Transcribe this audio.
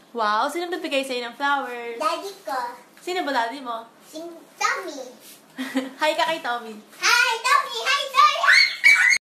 Wow, sino nagbigay sa'yo ng flowers? Daddy ko. Sino ba daddy mo? Si Tommy. Hi ka kay Tommy. Hi!